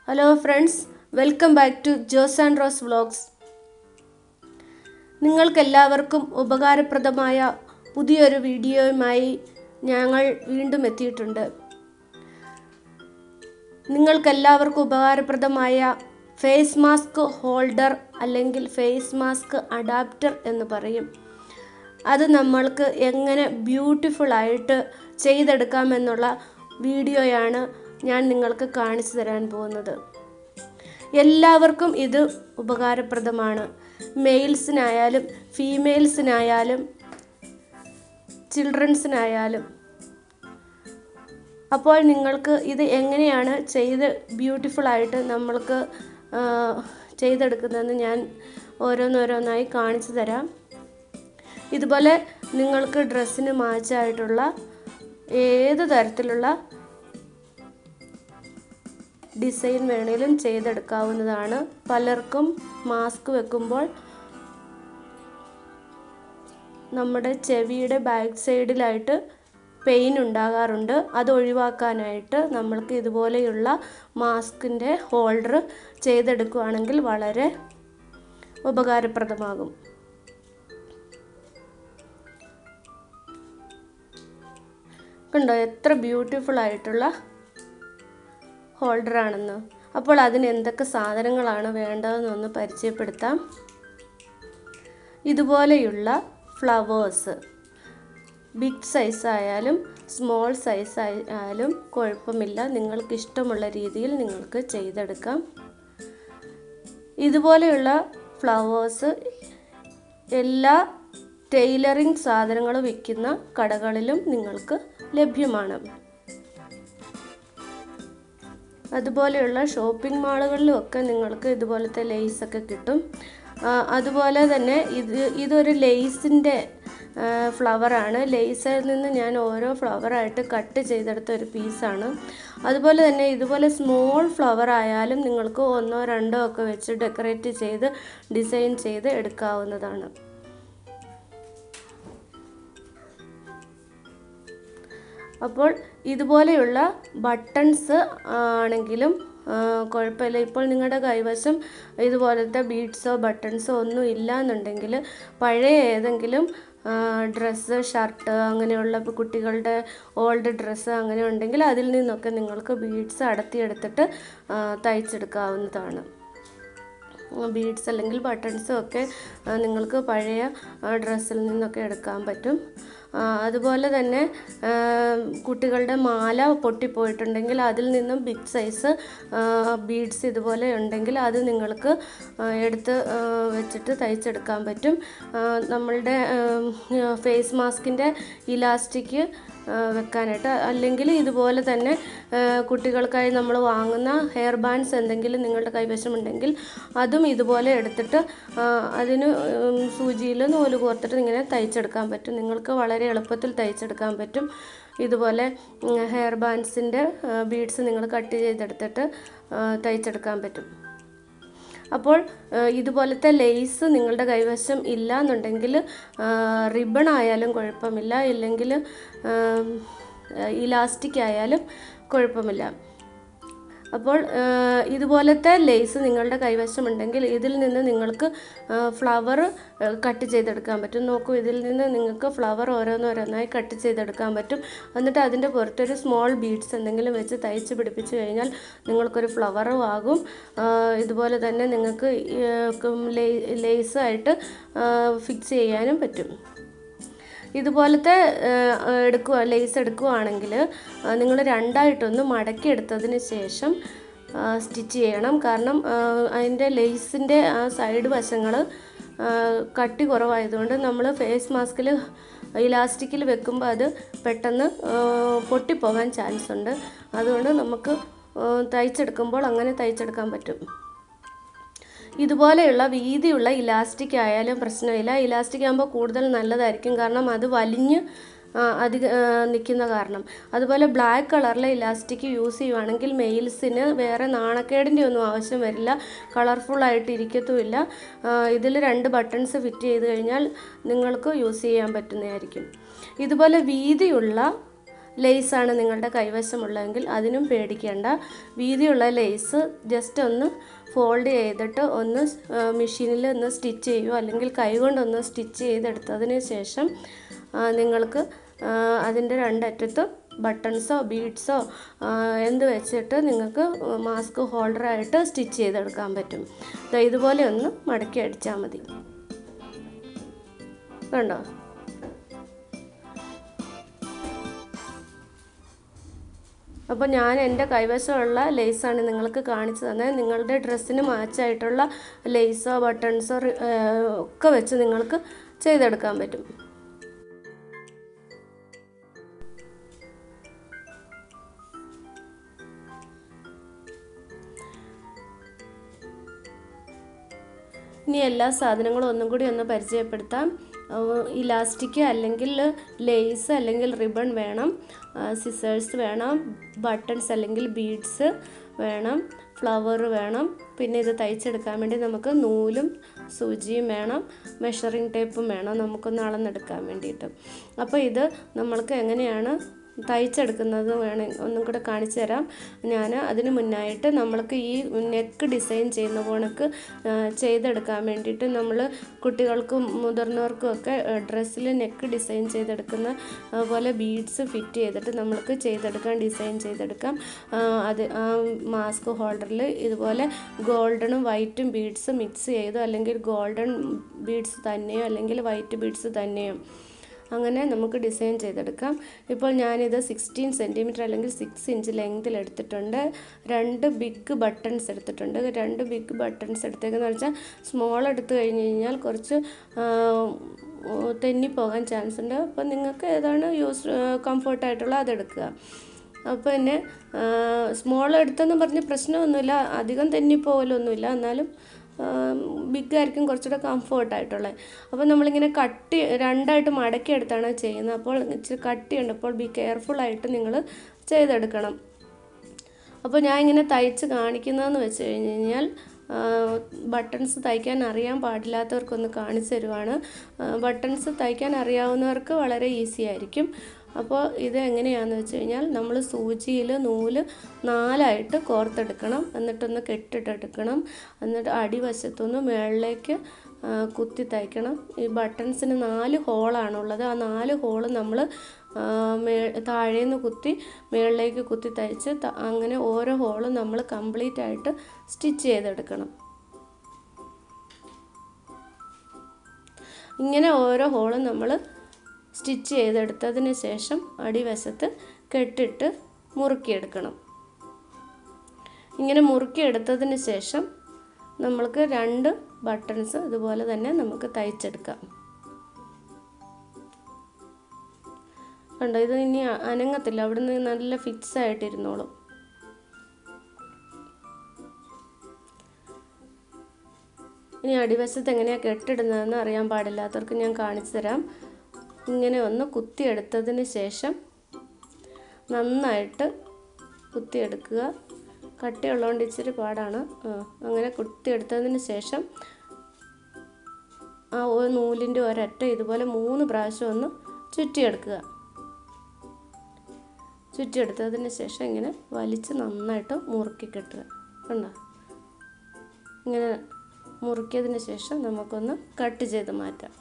Hello friends, welcome back to Jose and Rose vlogs. നിങ്ങൾക്കെല്ലാവർക്കും ഉപകാരപ്രദമായ പുതിയൊരു വീഡിയോയുമായി ഞങ്ങൾ വീണ്ടും എത്തിയിട്ടുണ്ട്. നിങ്ങൾക്കെല്ലാവർക്കും ഉപകാരപ്രദമായ ഫേസ് മാസ്ക് ഹോൾഡർ അല്ലെങ്കിൽ ഫേസ് മാസ്ക് അഡാപ്റ്റർ എന്ന് പറയും. അത് നമ്മൾക്ക് എങ്ങനെ ബ്യൂട്ടിഫുള്ളായിട്ട് ചെയ്തെടുക്കാമെന്നുള്ള വീഡിയോയാണ് ഞാൻ നിങ്ങൾക്ക് കാണിച്ചു തരാൻ പോകുന്നത്. എല്ലാവർക്കും ഇത് ഉപകാരപ്രദമാണ്. മെയിൽസിനായാലും ഫീമെയിൽസിനായാലും ചിൽഡ്രൻസിനായാലും. അപ്പോൾ നിങ്ങൾക്ക് ഇത് എങ്ങനെയാണ് ചെയ്ത് ബ്യൂട്ടിഫുള്ളായിട്ട് നമ്മൾക്ക് ചെയ്തെടുക്കുന്നതെന്ന് ഞാൻ ഓരോന്നോരോന്നായി കാണിച്ചു തരാം. ഇതുപോലെ നിങ്ങൾക്ക് ഡ്രസ്സിന് മാച്ചായിട്ടുള്ള ഏത് തരത്തിലുള്ള ഡിസൈൻ വേണേലും ചെയ്തെടുക്കാവുന്നതാണ്. പലർക്കും മാസ്ക് വെക്കുമ്പോൾ നമ്മുടെ ചെവിയുടെ ബാക്ക് സൈഡിലായിട്ട് പെയിൻ ഉണ്ടാകാറുണ്ട്. അത് ഒഴിവാക്കാനായിട്ട് നമ്മൾക്ക് ഇതുപോലെയുള്ള മാസ്കിൻ്റെ ഹോൾഡർ ചെയ്തെടുക്കുകയാണെങ്കിൽ വളരെ ഉപകാരപ്രദമാകും. കണ്ടോ എത്ര ബ്യൂട്ടിഫുൾ ആയിട്ടുള്ള ഹോൾഡറാണെന്ന്. അപ്പോൾ അതിന് എന്തൊക്കെ സാധനങ്ങളാണ് വേണ്ടതെന്നൊന്ന് പരിചയപ്പെടുത്താം. ഇതുപോലെയുള്ള ഫ്ലവേഴ്സ് ബിഗ് സൈസ് ആയാലും സ്മോൾ സൈസ് ആയാലും കുഴപ്പമില്ല, നിങ്ങൾക്ക് ഇഷ്ടമുള്ള രീതിയിൽ നിങ്ങൾക്ക് ചെയ്തെടുക്കാം. ഇതുപോലെയുള്ള ഫ്ലവേഴ്സ് എല്ലാ ടൈലറിംഗ് സാധനങ്ങൾ വിൽക്കുന്ന കടകളിലും നിങ്ങൾക്ക് ലഭ്യമാണ്. അതുപോലെയുള്ള ഷോപ്പിംഗ് മാളുകളിലും ഒക്കെ നിങ്ങൾക്ക് ഇതുപോലത്തെ ലേസൊക്കെ കിട്ടും. അതുപോലെ തന്നെ ഇതൊരു ലേസിൻ്റെ ഫ്ലവറാണ്. ലേസിൽ നിന്ന് ഞാൻ ഓരോ ഫ്ലവറായിട്ട് കട്ട് ചെയ്തെടുത്ത ഒരു പീസാണ്. അതുപോലെ തന്നെ ഇതുപോലെ സ്മോൾ ഫ്ലവർ ആയാലും നിങ്ങൾക്ക് ഒന്നോ രണ്ടോ ഒക്കെ വെച്ച് ഡെക്കറേറ്റ് ചെയ്ത് ഡിസൈൻ ചെയ്ത് എടുക്കാവുന്നതാണ്. അപ്പോൾ ഇതുപോലെയുള്ള ബട്ടൺസ് ആണെങ്കിലും കുഴപ്പമില്ല. ഇപ്പോൾ നിങ്ങളുടെ കൈവശം ഇതുപോലത്തെ ബീഡ്സോ ബട്ടൺസോ ഒന്നും ഇല്ല എന്നുണ്ടെങ്കിൽ പഴയ ഏതെങ്കിലും ഡ്രസ്സ്, ഷർട്ട്, അങ്ങനെയുള്ള കുട്ടികളുടെ ഓൾഡ് ഡ്രസ്സ് അങ്ങനെ ഉണ്ടെങ്കിൽ അതിൽ നിന്നൊക്കെ നിങ്ങൾക്ക് ബീഡ്സ് അടർത്തിയെടുത്തിട്ട് തയ്ച്ചെടുക്കാവുന്നതാണ്. ബീഡ്സ് അല്ലെങ്കിൽ ബട്ടൺസും ഒക്കെ നിങ്ങൾക്ക് പഴയ ഡ്രസ്സിൽ നിന്നൊക്കെ എടുക്കാൻ പറ്റും. അതുപോലെ തന്നെ കുട്ടികളുടെ മാല പൊട്ടിപ്പോയിട്ടുണ്ടെങ്കിൽ അതിൽ നിന്നും ബിഗ് സൈസ് ബീഡ്സ് ഇതുപോലെ ഉണ്ടെങ്കിൽ അത് നിങ്ങൾക്ക് എടുത്ത് വെച്ചിട്ട് തയ്ച്ചെടുക്കാൻ പറ്റും. നമ്മളുടെ ഫേസ് മാസ്കിൻ്റെ ഇലാസ്റ്റിക് വെക്കാനായിട്ട്, അല്ലെങ്കിൽ ഇതുപോലെ തന്നെ കുട്ടികൾക്കായി നമ്മൾ വാങ്ങുന്ന ഹെയർ ബാൻഡ്സ് എന്തെങ്കിലും നിങ്ങളുടെ കൈവശമുണ്ടെങ്കിൽ അതും ഇതുപോലെ എടുത്തിട്ട് അതിന് സൂചിയിൽ നൂല് കോർത്തിട്ട് ഇങ്ങനെ തയ്ച്ചെടുക്കാൻ പറ്റും. നിങ്ങൾക്ക് വളരെ എളുപ്പത്തിൽ തയ്ച്ചെടുക്കാൻ പറ്റും. ഇതുപോലെ ഹെയർ ബാൻഡ്സിൻ്റെ ബീഡ്സ് നിങ്ങൾ കട്ട് ചെയ്തെടുത്തിട്ട് തയ്ച്ചെടുക്കാൻ പറ്റും. അപ്പോൾ ഇതുപോലത്തെ ലേസ് നിങ്ങളുടെ കൈവശം ഇല്ല എന്നുണ്ടെങ്കിൽ റിബൺ ആയാലും കുഴപ്പമില്ല, ഇല്ലെങ്കിൽ ഇലാസ്റ്റിക് ആയാലും കുഴപ്പമില്ല. അപ്പോൾ ഇതുപോലത്തെ ലേസ് നിങ്ങളുടെ കൈവശമുണ്ടെങ്കിൽ ഇതിൽ നിന്ന് നിങ്ങൾക്ക് ഫ്ലവർ കട്ട് ചെയ്തെടുക്കാൻ പറ്റും. നോക്കൂ, ഇതിൽ നിന്ന് നിങ്ങൾക്ക് ഫ്ലവർ ഓരോന്നോരോന്നായി കട്ട് ചെയ്തെടുക്കാൻ പറ്റും. എന്നിട്ട് അതിൻ്റെ പുറത്തൊരു സ്മോൾ ബീഡ്സ് എന്തെങ്കിലും വെച്ച് തയ്ച്ച് പിടിപ്പിച്ച് കഴിഞ്ഞാൽ നിങ്ങൾക്കൊരു ഫ്ലവറും ആകും. ഇതുപോലെ തന്നെ നിങ്ങൾക്ക് ലേസായിട്ട് ഫിക്സ് ചെയ്യാനും പറ്റും. ഇതുപോലത്തെ ലേസ് എടുക്കുകയാണെങ്കിൽ നിങ്ങൾ രണ്ടായിട്ടൊന്ന് മടക്കിയെടുത്തതിന് ശേഷം സ്റ്റിച്ച് ചെയ്യണം. കാരണം അതിൻ്റെ ലേസിൻ്റെ ആ സൈഡ് വശങ്ങൾ കട്ടി കുറവായതുകൊണ്ട് നമ്മൾ ഫേസ് മാസ്കിൽ ഇലാസ്റ്റിക്കിൽ വെക്കുമ്പോൾ അത് പെട്ടെന്ന് പൊട്ടിപ്പോകാൻ ചാൻസ് ഉണ്ട്. അതുകൊണ്ട് നമുക്ക് തയ്ച്ചെടുക്കുമ്പോൾ അങ്ങനെ തയ്ച്ചെടുക്കാൻ പറ്റും. ഇതുപോലെയുള്ള വീതിയുള്ള ഇലാസ്റ്റിക് ആയാലും പ്രശ്നമില്ല. ഇലാസ്റ്റിക് ആകുമ്പോൾ കൂടുതൽ നല്ലതായിരിക്കും, കാരണം അത് വലിഞ്ഞ് നിൽക്കുന്ന കാരണം. അതുപോലെ ബ്ലാക്ക് കളറിലെ ഇലാസ്റ്റിക് യൂസ് ചെയ്യുവാണെങ്കിൽ മെയിൽസിന് വേറെ നാണക്കേടിൻ്റെ ഒന്നും ആവശ്യം വരില്ല, കളർഫുള്ളായിട്ട് ഇരിക്കത്തുമില്ല. ഇതിൽ 2 ബട്ടൺസ് ഫിറ്റ് ചെയ്ത് കഴിഞ്ഞാൽ നിങ്ങൾക്ക് യൂസ് ചെയ്യാൻ പറ്റുന്നതായിരിക്കും. ഇതുപോലെ വീതിയുള്ള ലേസാണ് നിങ്ങളുടെ കൈവശമുള്ളതെങ്കിൽ അതിനും പേടിക്കേണ്ട. വീതിയുള്ള ലേസ് ജസ്റ്റ് ഒന്ന് ഫോൾഡ് ചെയ്തിട്ട് ഒന്ന് മെഷീനിൽ ഒന്ന് സ്റ്റിച്ച് ചെയ്യുമോ അല്ലെങ്കിൽ കൈകൊണ്ടൊന്ന് സ്റ്റിച്ച് ചെയ്തെടുത്തതിന് ശേഷം നിങ്ങൾക്ക് അതിൻ്റെ രണ്ടറ്റത്തും ബട്ടൺസോ ബീഡ്സോ എന്ത് വെച്ചിട്ട് നിങ്ങൾക്ക് മാസ്ക് ഹോൾഡറായിട്ട് സ്റ്റിച്ച് ചെയ്തെടുക്കാൻ പറ്റും. ഇതുപോലെ ഒന്ന് മടക്കി അടിച്ചാൽ മതി. കണ്ടോ? അപ്പോൾ ഞാൻ എൻ്റെ കൈവശമുള്ള ലേസാണ് നിങ്ങൾക്ക് കാണിച്ചു തന്നത്. നിങ്ങളുടെ ഡ്രസ്സിന് മാച്ചായിട്ടുള്ള ലേസോ ബട്ടൺസോ ഒക്കെ വെച്ച് നിങ്ങൾക്ക് ചെയ്തെടുക്കാൻ പറ്റും. ഇനി എല്ലാ സാധനങ്ങളും ഒന്നും കൂടി ഒന്ന് പരിചയപ്പെടുത്താം. ഇലാസ്റ്റിക് അല്ലെങ്കിൽ ലേസ് അല്ലെങ്കിൽ റിബൺ വേണം, സിസേഴ്സ് വേണം, ബട്ടൺസ് അല്ലെങ്കിൽ ബീഡ്സ് വേണം, ഫ്ലവർ വേണം. പിന്നെ ഇത് തയ്ച്ചെടുക്കാൻ വേണ്ടി നമുക്ക് നൂലും സൂചിയും വേണം, മെഷറിംഗ് ടേപ്പും വേണം നമുക്കൊന്ന് അളന്നെടുക്കാൻ വേണ്ടിയിട്ട്. അപ്പോൾ ഇത് നമ്മൾക്ക് എങ്ങനെയാണ് തയ്ച്ചെടുക്കുന്നത് ഒന്നും കൂടെ കാണിച്ചു തരാം ഞാൻ. അതിന് മുന്നായിട്ട് നമ്മൾക്ക് ഈ നെക്ക് ഡിസൈൻ ചെയ്യുന്ന പോണക്ക് ചെയ്തെടുക്കാൻ വേണ്ടിയിട്ട് നമ്മൾ കുട്ടികൾക്കും മുതിർന്നവർക്കും ഒക്കെ ഡ്രസ്സിൽ നെക്ക് ഡിസൈൻ ചെയ്തെടുക്കുന്ന പോലെ ബീഡ്സ് ഫിറ്റ് ചെയ്തിട്ട് നമ്മൾക്ക് ഡിസൈൻ ചെയ്തെടുക്കാം. അത് മാസ്ക് ഹോൾഡറിൽ ഇതുപോലെ ഗോൾഡനും വൈറ്റും ബീഡ്സ് മിക്സ് ചെയ്തോ അല്ലെങ്കിൽ ഗോൾഡൻ ബീഡ്സ് തന്നെയോ അല്ലെങ്കിൽ വൈറ്റ് ബീഡ്സ് തന്നെയോ അങ്ങനെ നമുക്ക് ഡിസൈൻ ചെയ്തെടുക്കാം. ഇപ്പോൾ ഞാനിത് 16 സെൻറ്റിമീറ്റർ അല്ലെങ്കിൽ 6 ഇഞ്ച് ലെങ്തിൽ എടുത്തിട്ടുണ്ട്. 2 ബിഗ് ബട്ടൺസ് എടുത്തിട്ടുണ്ട്. 2 ബിഗ് ബട്ടൺസ് എടുത്തേക്കെന്ന് വെച്ചാൽ സ്മോൾ എടുത്തു കഴിഞ്ഞ് കഴിഞ്ഞാൽ കുറച്ച് തെന്നിപ്പോകാൻ ചാൻസ് ഉണ്ട്. അപ്പോൾ നിങ്ങൾക്ക് ഏതാണ് കംഫർട്ടായിട്ടുള്ള അതെടുക്കുക. അപ്പോൾ പിന്നെ സ്മോൾ എടുത്തെന്ന് പറഞ്ഞ് പ്രശ്നമൊന്നുമില്ല, അധികം തെന്നിപ്പോകലൊന്നുമില്ല, എന്നാലും ബിഗ് ആയിരിക്കും കുറച്ചുകൂടെ കംഫർട്ടായിട്ടുള്ളത്. അപ്പോൾ നമ്മളിങ്ങനെ രണ്ടായിട്ട് മടക്കിയെടുത്താണ് ചെയ്യുന്നത്. അപ്പോൾ ഇച്ചിരി കട്ടിയുണ്ടപ്പോൾ ബി കെയർഫുള്ളായിട്ട് നിങ്ങൾ ചെയ്തെടുക്കണം. അപ്പോൾ ഞാൻ ഇങ്ങനെ തയ്ച്ച് കാണിക്കുന്നതെന്ന് വെച്ച് കഴിഞ്ഞ് കഴിഞ്ഞാൽ ബട്ടൺസ് തയ്ക്കാൻ അറിയാൻ പാടില്ലാത്തവർക്കൊന്ന് കാണിച്ചു തരുവാണ്. ബട്ടൺസ് തയ്ക്കാൻ അറിയാവുന്നവർക്ക് വളരെ ഈസി ആയിരിക്കും. അപ്പോൾ ഇത് എങ്ങനെയാണെന്ന് വെച്ച് കഴിഞ്ഞാൽ നമ്മൾ സൂചിയിൽ നൂല് 4ആയിട്ട് കോർത്തെടുക്കണം, എന്നിട്ടൊന്ന് കെട്ടിട്ടെടുക്കണം, എന്നിട്ട് അടിവശത്തുനിന്ന് മുകളിലേക്ക് കുത്തി തയ്ക്കണം. ഈ ബട്ടൺസിന് 4 ഹോളാണുള്ളത്. ആ 4 ഹോള് നമ്മൾ താഴേന്ന് കുത്തി മുകളിലേക്ക് കുത്തി തയ്ച്ച് അങ്ങനെ ഓരോ ഹോളും നമ്മൾ കംപ്ലീറ്റ് ആയിട്ട് സ്റ്റിച്ച് ചെയ്തെടുക്കണം. ഇങ്ങനെ ഓരോ ഹോളും നമ്മൾ സ്റ്റിച്ച് ചെയ്തെടുത്തതിന് ശേഷം അടിവശത്ത് കെട്ടിട്ട് മുറുക്കിയെടുക്കണം. ഇങ്ങനെ മുറുക്കിയെടുത്തതിന് ശേഷം നമ്മൾക്ക് 2 ബട്ടൺസ് ഇതുപോലെ തന്നെ നമുക്ക് തയ്ച്ചെടുക്കാം. കണ്ടോ? ഇത് ഇനി അനങ്ങത്തില്ല, അവിടുന്ന് നല്ല ഫിക്സ് ആയിട്ടിരുന്നോളും. ഇനി അടിവശത്ത് എങ്ങനെയാണ് കെട്ടിടുന്നതെന്ന് അറിയാൻ പാടില്ലാത്തവർക്ക് ഞാൻ കാണിച്ചു തരാം. ഇങ്ങനെ ഒന്ന് കുത്തിയെടുത്തതിന് ശേഷം നന്നായിട്ട് കുത്തിയെടുക്കുക. കട്ടിയുള്ളതുകൊണ്ട് ഇച്ചിരി പാടാണ്. അങ്ങനെ കുത്തിയെടുത്തതിന് ശേഷം ആ നൂലിൻ്റെ ഒരറ്റം ഇതുപോലെ 3 പ്രാവശ്യം ഒന്ന് ചുറ്റിയെടുക്കുക. ചുറ്റിയെടുത്തതിന് ശേഷം ഇങ്ങനെ വലിച്ച് നന്നായിട്ട് മുറുക്കി കെട്ടുക. കണ്ടോ? ഇങ്ങനെ മുറുക്കിയതിന് ശേഷം നമുക്കൊന്ന് കട്ട് ചെയ്ത് മാറ്റാം.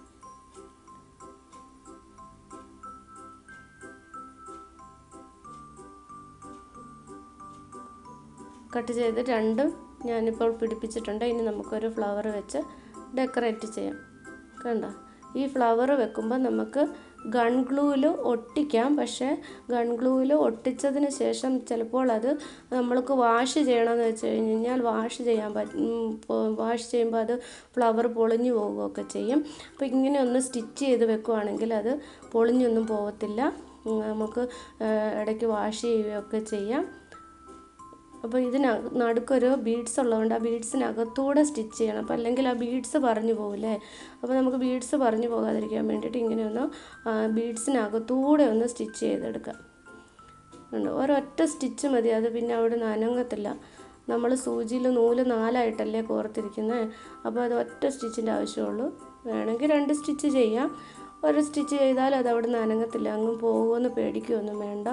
കട്ട് ചെയ്ത് 2 ഞാനിപ്പോൾ പിടിപ്പിച്ചിട്ടുണ്ട്. ഇനി നമുക്കൊരു ഫ്ലവർ വെച്ച് ഡെക്കറേറ്റ് ചെയ്യാം. കണ്ടോ? ഈ ഫ്ലവർ വെക്കുമ്പോൾ നമുക്ക് ഗൺ ഗ്ലൂവിൽ ഒട്ടിക്കാം. പക്ഷേ ഗൺ ഗ്ലൂവിൽ ഒട്ടിച്ചതിന് ശേഷം ചിലപ്പോൾ അത് നമ്മൾക്ക് വാഷ് ചെയ്യണമെന്ന് വെച്ച് കഴിഞ്ഞാൽ വാഷ് ചെയ്യുമ്പോൾ അത് ഫ്ലവർ പൊളിഞ്ഞു പോവുകയൊക്കെ ചെയ്യും. അപ്പോൾ ഇങ്ങനെ ഒന്ന് സ്റ്റിച്ച് ചെയ്ത് വെക്കുവാണെങ്കിൽ അത് പൊളിഞ്ഞൊന്നും പോകത്തില്ല. നമുക്ക് ഇടയ്ക്ക് വാഷ് ചെയ്യുകയൊക്കെ ചെയ്യാം. അപ്പോൾ നടുക്കൊരു ബീഡ്സ് ഉള്ളതുകൊണ്ട് ആ ബീഡ്സിനകത്തൂടെ സ്റ്റിച്ച് ചെയ്യണം. അപ്പോൾ അല്ലെങ്കിൽ ആ ബീഡ്സ് പറഞ്ഞു പോകില്ലേ. അപ്പോൾ നമുക്ക് ബീഡ്സ് പറഞ്ഞു പോകാതിരിക്കാൻ വേണ്ടിയിട്ട് ഇങ്ങനെ ഒന്ന് ബീഡ്സിനകത്തൂടെ ഒന്ന് സ്റ്റിച്ച് ചെയ്തെടുക്കാം. ഒരൊറ്റ സ്റ്റിച്ച് മതി, അത് പിന്നെ അവിടെ നിന്ന് അനങ്ങത്തില്ല. നമ്മൾ സൂചിയിൽ നൂല് 4ആയിട്ടല്ലേ കോർത്തിരിക്കുന്നത്. അപ്പോൾ അത് ഒറ്റ സ്റ്റിച്ചിൻ്റെ ആവശ്യമുള്ളൂ. വേണമെങ്കിൽ 2 സ്റ്റിച്ച് ചെയ്യാം. ഒരു സ്റ്റിച്ച് ചെയ്താൽ അത് അവിടെ നിന്ന് അനങ്ങത്തില്ല, അങ്ങ് പോകുമെന്ന് പേടിക്കുകയൊന്നും വേണ്ട.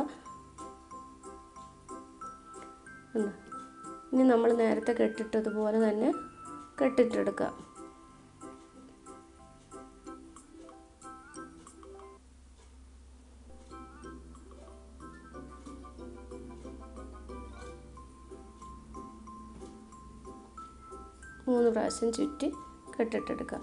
ഇനി നമ്മൾ നേരത്തെ കെട്ടിട്ടതുപോലെ തന്നെ കെട്ടിട്ടെടുക്കാം. മൂന്ന് പ്രാവശ്യം ചുറ്റി കെട്ടിട്ടെടുക്കാം.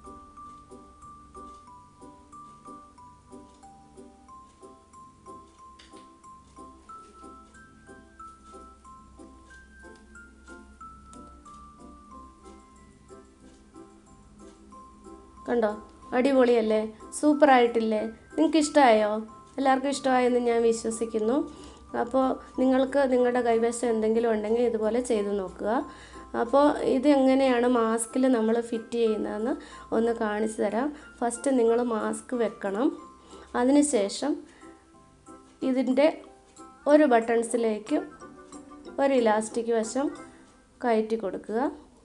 കണ്ടോ, അടിപൊളിയല്ലേ, സൂപ്പറായിട്ടില്ലേ? നിങ്ങൾക്ക് ഇഷ്ടമായോ? എല്ലാവർക്കും ഇഷ്ടമായെന്ന് ഞാൻ വിശ്വസിക്കുന്നു. അപ്പോൾ നിങ്ങൾക്ക് നിങ്ങളുടെ കൈവശം എന്തെങ്കിലും ഉണ്ടെങ്കിൽ ഇതുപോലെ ചെയ്ത് നോക്കുക. അപ്പോൾ ഇതെങ്ങനെയാണ് മാസ്കിൽ നമ്മൾ ഫിറ്റ് ചെയ്യുന്നതെന്ന് ഒന്ന് കാണിച്ചു തരാം. ഫസ്റ്റ് നിങ്ങൾ മാസ്ക് വെക്കണം. അതിനുശേഷം ഇതിൻ്റെ ഒരു ബട്ടൺസിലേക്ക് ഒരു ഇലാസ്റ്റിക് വശം കയറ്റി കൊടുക്കുക.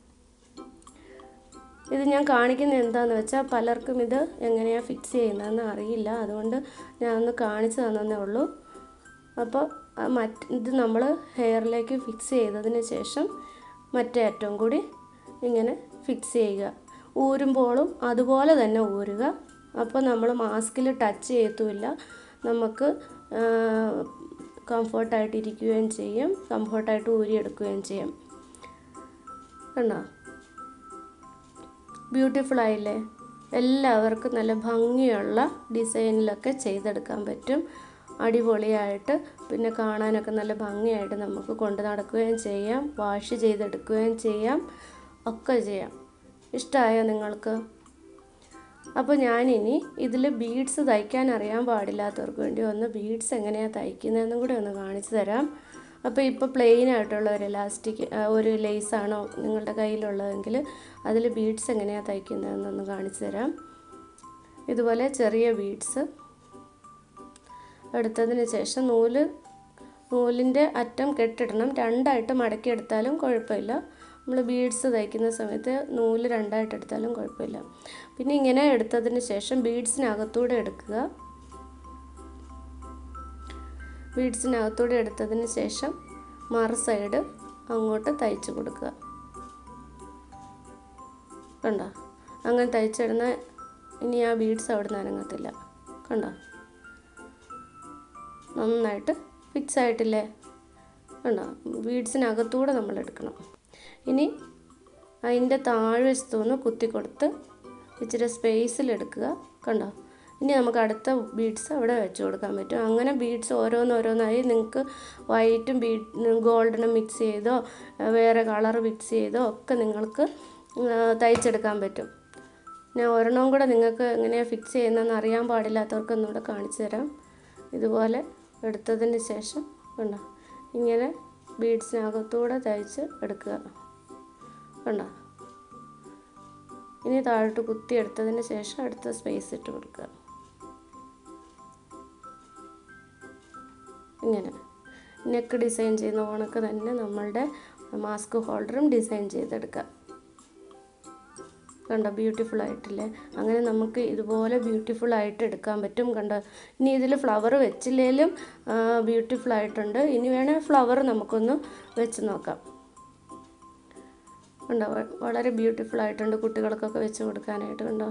ഇത് ഞാൻ കാണിക്കുന്നത് എന്താണെന്ന് വെച്ചാൽ പലർക്കും ഇത് എങ്ങനെയാണ് ഫിക്സ് ചെയ്യുന്നതെന്ന് അറിയില്ല, അതുകൊണ്ട് ഞാൻ ഒന്ന് കാണിച്ചു തന്നേ ഉള്ളൂ. അപ്പോൾ ഇത് നമ്മൾ ഹെയറിലേക്ക് ഫിക്സ് ചെയ്തതിന് ശേഷം മറ്റേ അറ്റവും കൂടി ഇങ്ങനെ ഫിക്സ് ചെയ്യുക. ഊരുമ്പോഴും അതുപോലെ തന്നെ ഊരുക. അപ്പോൾ നമ്മൾ മാസ്കിൽ ടച്ച് ചെയ്യത്തുമില്ല, നമുക്ക് കംഫർട്ടായിട്ട് ഇരിക്കുകയും ചെയ്യും, കംഫർട്ടായിട്ട് ഊരിയെടുക്കുകയും ചെയ്യും. കണ്ടോ, ബ്യൂട്ടിഫുൾ ആയില്ലേ? എല്ലാവർക്കും നല്ല ഭംഗിയുള്ള ഡിസൈനിലൊക്കെ ചെയ്തെടുക്കാൻ പറ്റും, അടിപൊളിയായിട്ട്. പിന്നെ കാണാനൊക്കെ നല്ല ഭംഗിയായിട്ട് നമുക്ക് കൊണ്ട് നടക്കുകയും ചെയ്യാം, വാഷ് ചെയ്തെടുക്കുകയും ചെയ്യാം, ഒക്കെ ചെയ്യാം. ഇഷ്ടമായോ നിങ്ങൾക്ക്? അപ്പോൾ ഞാനിനി ഇതിൽ ബീഡ്സ് തയ്ക്കാൻ അറിയാൻ പാടില്ലാത്തവർക്ക് വേണ്ടി ഒന്ന് ബീഡ്സ് എങ്ങനെയാണ് തയ്ക്കുന്നതെന്നും കൂടി ഒന്ന് കാണിച്ചു തരാം. അപ്പോൾ ഇപ്പോൾ പ്ലെയിൻ ആയിട്ടുള്ള ഒരു ഇലാസ്റ്റിക് ഒരു ലേസാണോ നിങ്ങളുടെ കയ്യിലുള്ളതെങ്കിൽ അതിൽ ബീഡ്സ് എങ്ങനെയാണ് തയ്ക്കുന്നതെന്നൊന്ന് കാണിച്ചു തരാം. ഇതുപോലെ ചെറിയ ബീഡ്സ് എടുത്തതിന് ശേഷം നൂലിൻ്റെ അറ്റം കെട്ടിടണം. രണ്ടായിട്ട് മടക്കിയെടുത്താലും കുഴപ്പമില്ല. നമ്മൾ ബീഡ്സ് തയ്ക്കുന്ന സമയത്ത് നൂല് രണ്ടായിട്ട് എടുത്താലും കുഴപ്പമില്ല. പിന്നെ ഇങ്ങനെ എടുത്തതിന് ശേഷം ബീഡ്സിനകത്തൂടെ എടുക്കുക. ബീഡ്സിനകത്തൂടെ എടുത്തതിന് ശേഷം മറു സൈഡ് അങ്ങോട്ട് തയ്ച്ച് കൊടുക്കുക. കണ്ടോ, അങ്ങനെ തയ്ച്ചിടുന്ന ഇനി ആ ബീഡ്സ് അവിടെ നിന്ന് അനങ്ങത്തില്ല. കണ്ടോ, നന്നായിട്ട് ഫിക്സ് ആയിട്ടില്ലേ? കണ്ടോ, ബീഡ്സിനകത്തൂടെ നമ്മൾ എടുക്കണം. ഇനി അതിൻ്റെ താഴ്വശത്തു നിന്ന് കുത്തി കൊടുത്ത് ഇച്ചിരി സ്പേസിലെടുക്കുക. കണ്ടോ, ഇനി നമുക്ക് അടുത്ത ബീഡ്സ് അവിടെ വെച്ച് കൊടുക്കാൻ പറ്റും. അങ്ങനെ ബീഡ്സ് ഓരോന്നോരോന്നായി നിങ്ങൾക്ക് വൈറ്റും ഗോൾഡനും മിക്സ് ചെയ്തോ വേറെ കളർ മിക്സ് ചെയ്തോ ഒക്കെ നിങ്ങൾക്ക് തയ്ച്ചെടുക്കാൻ പറ്റും. ഞാൻ ഒരെണ്ണം കൂടെ നിങ്ങൾക്ക് എങ്ങനെയാണ് ഫിക്സ് ചെയ്യുന്നതെന്ന് അറിയാൻ പാടില്ലാത്തവർക്ക് ഒന്നുകൂടെ കാണിച്ചു തരാം. ഇതുപോലെ എടുത്തതിന് ശേഷം കണ്ടോ, ഇങ്ങനെ ബീഡ്സിനകത്തൂടെ തയ്ച്ച് എടുക്കുക. കണ്ടോ, ഇനി താഴോട്ട് കുത്തി എടുത്തതിന് ശേഷം അടുത്ത സ്പേസ് ഇട്ട് കൊടുക്കുക. ഇങ്ങനെ നെക്ക് ഡിസൈൻ ചെയ്യുന്ന കണക്ക് തന്നെ നമ്മളുടെ മാസ്ക് ഹോൾഡറും ഡിസൈൻ ചെയ്തെടുക്കുക. കണ്ടോ, ബ്യൂട്ടിഫുൾ ആയിട്ടില്ലേ? അങ്ങനെ നമുക്ക് ഇതുപോലെ ബ്യൂട്ടിഫുൾ ആയിട്ട് എടുക്കാൻ പറ്റും. കണ്ടോ, ഇനി ഇതിൽ ഫ്ലവർ വെച്ചില്ലെങ്കിലും ബ്യൂട്ടിഫുൾ ആയിട്ടുണ്ട്. ഇനി വേണേൽ ഫ്ലവർ നമുക്കൊന്ന് വെച്ച് നോക്കാം. കണ്ടോ, വളരെ ബ്യൂട്ടിഫുൾ ആയിട്ടുണ്ട് കുട്ടികൾക്കൊക്കെ വെച്ച് കൊടുക്കാനായിട്ട്. കണ്ടോ,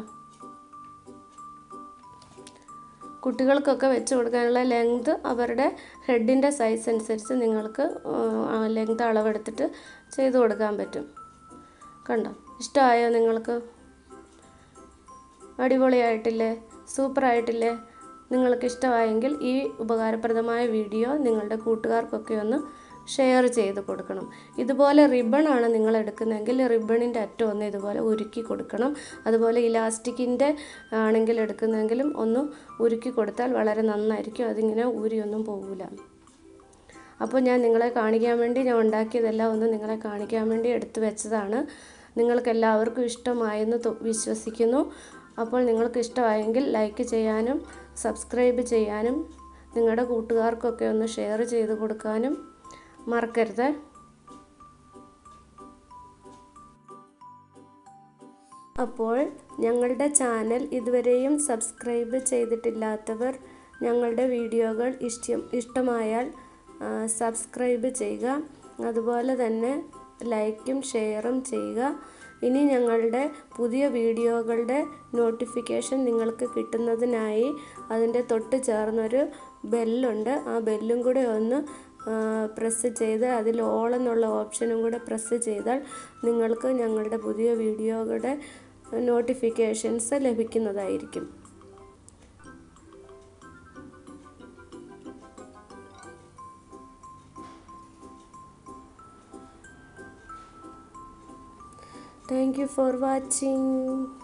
കുട്ടികൾക്കൊക്കെ വെച്ച് കൊടുക്കാനുള്ള ലെങ്ത് അവരുടെ ഹെഡിൻ്റെ സൈസ് അനുസരിച്ച് നിങ്ങൾക്ക് ലെങ്ത് അളവെടുത്തിട്ട് ചെയ്ത് കൊടുക്കാൻ പറ്റും. കണ്ടോ, ഇഷ്ടമായോ നിങ്ങൾക്ക്? അടിപൊളിയായിട്ടില്ലേ? സൂപ്പറായിട്ടില്ലേ? നിങ്ങൾക്ക് ഇഷ്ടമായെങ്കിൽ ഈ ഉപകാരപ്രദമായ വീഡിയോ നിങ്ങളുടെ കൂട്ടുകാർക്കൊക്കെ ഒന്ന് ഷെയർ ചെയ്ത് കൊടുക്കണം. ഇതുപോലെ റിബണാണ് നിങ്ങൾ എടുക്കുന്നതെങ്കിൽ റിബണിൻ്റെ അറ്റം ഒന്ന് ഇതുപോലെ ഉരുക്കി കൊടുക്കണം. അതുപോലെ ഇലാസ്റ്റിക്കിൻ്റെ ആണെങ്കിൽ എടുക്കുന്നതെങ്കിലും ഒന്ന് ഉരുക്കി കൊടുത്താൽ വളരെ നന്നായിരിക്കും. അതിങ്ങനെ ഊരിയൊന്നും പോകില്ല. അപ്പോൾ ഞാൻ നിങ്ങളെ കാണിക്കാൻ വേണ്ടി ഞാൻ ഉണ്ടാക്കിയതെല്ലാം ഒന്ന് നിങ്ങളെ കാണിക്കാൻ വേണ്ടി എടുത്തു വെച്ചതാണ്. നിങ്ങൾക്കെല്ലാവർക്കും ഇഷ്ടമായെന്ന് വിശ്വസിക്കുന്നു. അപ്പോൾ നിങ്ങൾക്ക് ഇഷ്ടമായെങ്കിൽ ലൈക്ക് ചെയ്യാനും സബ്സ്ക്രൈബ് ചെയ്യാനും നിങ്ങളുടെ കൂട്ടുകാർക്കൊക്കെ ഒന്ന് ഷെയർ ചെയ്ത് കൊടുക്കാനും മറക്കരുത്. അപ്പോൾ ഞങ്ങളുടെ ചാനൽ ഇതുവരെയും സബ്സ്ക്രൈബ് ചെയ്തിട്ടില്ലാത്തവർ ഞങ്ങളുടെ വീഡിയോകൾ ഇഷ്ടമായാൽ സബ്സ്ക്രൈബ് ചെയ്യുക. അതുപോലെ തന്നെ ലൈക്കും ഷെയറും ചെയ്യുക. ഇനി ഞങ്ങളുടെ പുതിയ വീഡിയോകളുടെ നോട്ടിഫിക്കേഷൻ നിങ്ങൾക്ക് കിട്ടുന്നതിനായി അതിൻ്റെ തൊട്ട് ചേർന്നൊരു ബെല്ലുണ്ട്. ആ ബെല്ലും കൂടെ ഒന്ന് പ്രസ് ചെയ്ത് അതിൽ ഓൾ എന്നുള്ള ഓപ്ഷനും കൂടെ പ്രസ് ചെയ്താൽ നിങ്ങൾക്ക് ഞങ്ങളുടെ പുതിയ വീഡിയോകളുടെ നോട്ടിഫിക്കേഷൻസ് ലഭിക്കുന്നതായിരിക്കും. Thank you for watching.